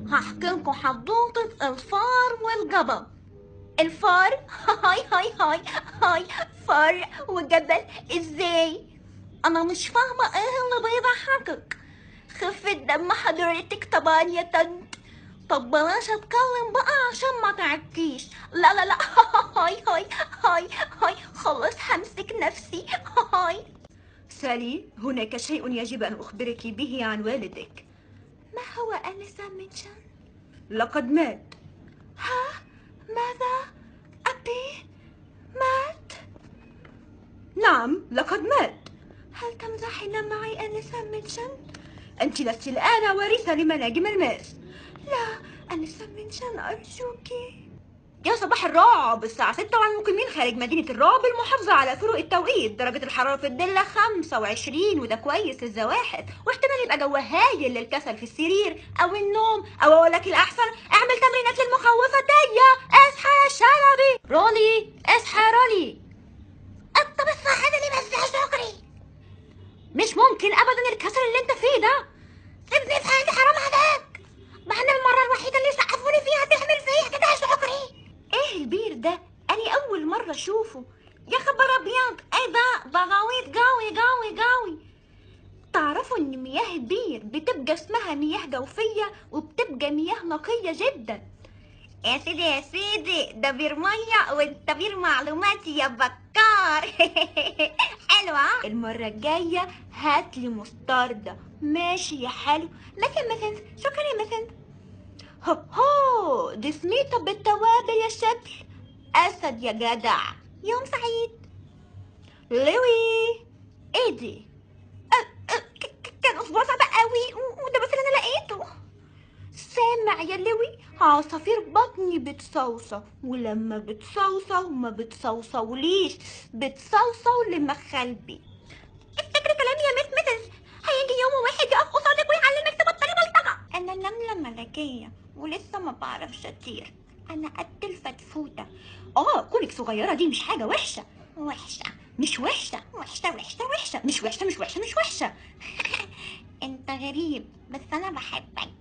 هحكي لكم حدوتة الفار والجبل. الفار هاي فار وجبل ازاي؟ انا مش فاهمة ايه اللي بيضحكك. خفة دم حضرتك طبعا يا طنط. طب بلاش اتكلم بقى عشان ما تعكيش. لا هاي خلاص همسك نفسي. هاي. سالي، هناك شيء يجب أن أخبرك به عن والدك. ما هو أنسة منشن؟ لقد مات. ها؟ ماذا؟ أبي مات؟ نعم، لقد مات. هل تمزحين معي أنسة منشن؟ أنت لست الآن وارثة لمناجم الماس. لا أنسة منشن أرجوك. يا صباح الرعب، الساعة 6 وعلى المقيمين خارج مدينة الرعب المحافظة على فروق التوقيت. درجة الحرارة في الدلة 25، وده كويس للزواحف، واحتمال يبقى جو هايل للكسل في السرير أو النوم، أو أقول لك الأحسن اعمل تمرينات للمخوفة دي. اصحى يا شلبي. رولي، اصحى يا رولي. طب الصحة اللي بس يا شكري. مش ممكن أبدا الكسل اللي أنت فيه ده. سيبني في حالي حرام عليك. ما انا المرة الوحيدة اللي سقفوني فيها تعمل فيا كده يا شكري. ايه البير ده؟ أنا أول مرة أشوفه. يا خبر أبيض، ايه ده غويط قوي. تعرفوا ان مياه البير بتبقى اسمها مياه جوفية وبتبقى مياه نقية جدا. يا سيدي ده بير مية وانت بير معلوماتي يا بكار. حلوة. المرة الجاية هاتلي مستردة. ماشي يا حلو. مثلا شكرا مثلا. هو دي سميتة بالتوابل يا شكل. أسد يا جدع. يوم سعيد. لوي، ايه دي؟ كان اسبوع صعب قوي وده بس اللي انا لقيته. سامع يا لوي؟ عصافير بطني بتصوصو، ولما بتصوصو ما بتصوصوليش، بتصوصو لمخلبي. افتكري كلامي يا مس ميسز. هيجي يوم واحد يقف قصادك ويعلمك تبطلي بلطجة. انا نملة ملكية ولسه ما بعرفش اطير. انا قد الفتفوتة. كونك صغيرة دي مش حاجة وحشة. وحشة مش وحشة. وحشة. مش وحشة. انت غريب بس انا بحبك.